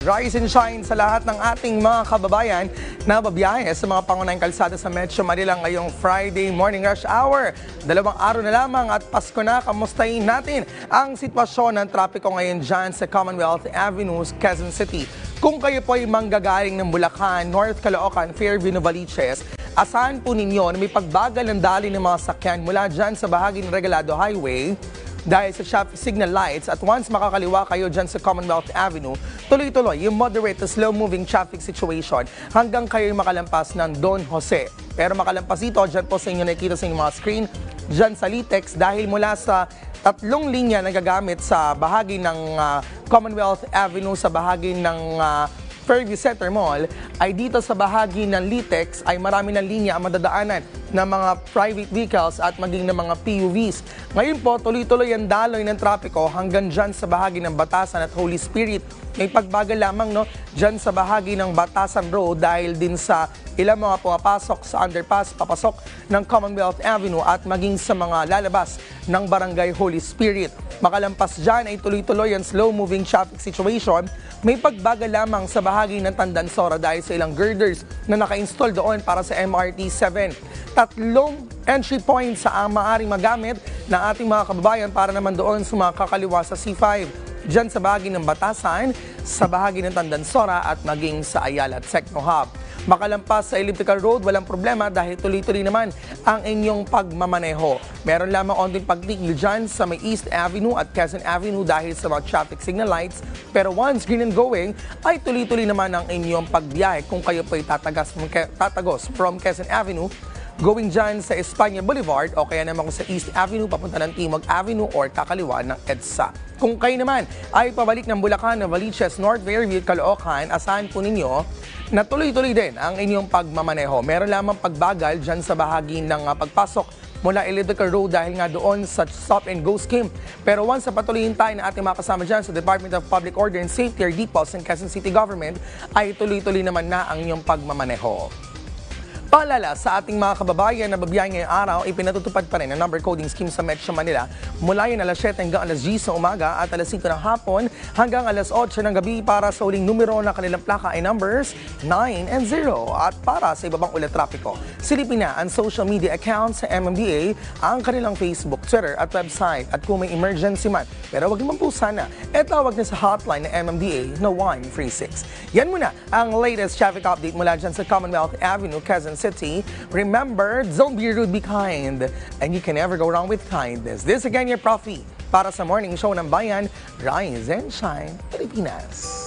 Rise and shine sa lahat ng ating mga kababayan na babiyahe sa mga pangunahing kalsada sa Metro Manila ngayong Friday morning rush hour. 2 araw na lamang at Pasko na, kamustahin natin ang sitwasyon ng trapiko ngayon dyan sa Commonwealth Avenue, Quezon City. Kung kayo po ay manggagaling ng Bulacan, North Caloocan, Fairview, Novaliches, asahan po ninyo na may pagbagal ng daloy ng mga sakyan mula dyan sa bahagi ng Regalado Highway dahil sa traffic signal lights, at once makakaliwa kayo dyan sa Commonwealth Avenue, tuloy-tuloy yung moderate to slow-moving traffic situation hanggang kayo makalampas ng Don Jose. Pero makalampas ito, dyan po sa inyo nakikita sa inyong mga screen, dyan sa Litex, dahil mula sa 3 linya na gagamit sa bahagi ng Commonwealth Avenue, sa bahagi ng Fairview Center Mall, ay dito sa bahagi ng Litex ay marami ng linya ang madadaanan ng mga private vehicles at maging ng mga PUVs. Ngayon po, tuloy-tuloy ang daloy ng trapiko hanggang dyan sa bahagi ng Batasan at Holy Spirit. May pagbagal lamang dyan sa bahagi ng Batasan Road dahil din sa ilang mga pumapasok sa underpass, papasok ng Commonwealth Avenue at maging sa mga lalabas ng Barangay Holy Spirit. Makalampas dyan ay tuloy-tuloy ang slow-moving traffic situation. May pagbagal lamang sa bahagi ng Tandansora dahil sa ilang girders na naka-install doon para sa MRT 7. 3 entry points sa maaaring magamit ng ating mga kababayan para naman doon sa mga kakaliwa sa C5. Diyan sa bahagi ng Batasan, sa bahagi ng Tandansora at maging sa Ayala at Techno Hub. Makalampas sa Elliptical Road, walang problema dahil tuloy-tuloy naman ang inyong pagmamaneho. Meron lamang onting pagtigil dyan sa may East Avenue at Quezon Avenue dahil sa mga traffic signal lights. Pero once green and going, ay tuloy-tuloy naman ang inyong pagbiyahe kung kayo po'y tatagos from Quezon Avenue going dyan sa Espanya Boulevard o kaya naman kung sa East Avenue papunta ng Timog Avenue or kakaliwa ng EDSA. Kung kayo naman ay pabalik ng Bulacan, Novaliches, North Fairview, Caloocan, asahan po ninyo na tuloy-tuloy din ang inyong pagmamaneho. Meron lamang pagbagal dyan sa bahagi ng pagpasok mula Elliptical Road dahil nga doon sa stop and go scheme. Pero once sa patuloyin tayo na ating mga kasama dyan sa Department of Public Order and Safety or DPOS ng Quezon City Government, ay tuloy-tuloy naman na ang inyong pagmamaneho. Paalala sa ating mga kababayan na babiyahe ngayong araw, ipinatutupad pa rin ang number coding scheme sa Metro Manila mula yan alas 7 hanggang alas 10 ng umaga at alas 5 ng hapon hanggang alas 8 ng gabi para sa uling numero na kanilang plaka ay numbers 9 and 0. At para sa ibabang ulat trapiko, silipin na ang social media accounts sa MMDA, ang kanilang Facebook, Twitter at website. At kung may emergency man, pero wag naman po sana, tawag na sa hotline ng MMDA na 136. Yan muna ang latest traffic update mula dyan sa Commonwealth Avenue, Quezon City. Remember, don't be rude, be kind. And you can never go wrong with kindness. This again, your Profi. Para sa morning show ng Bayan, Rise and Shine, Pilipinas.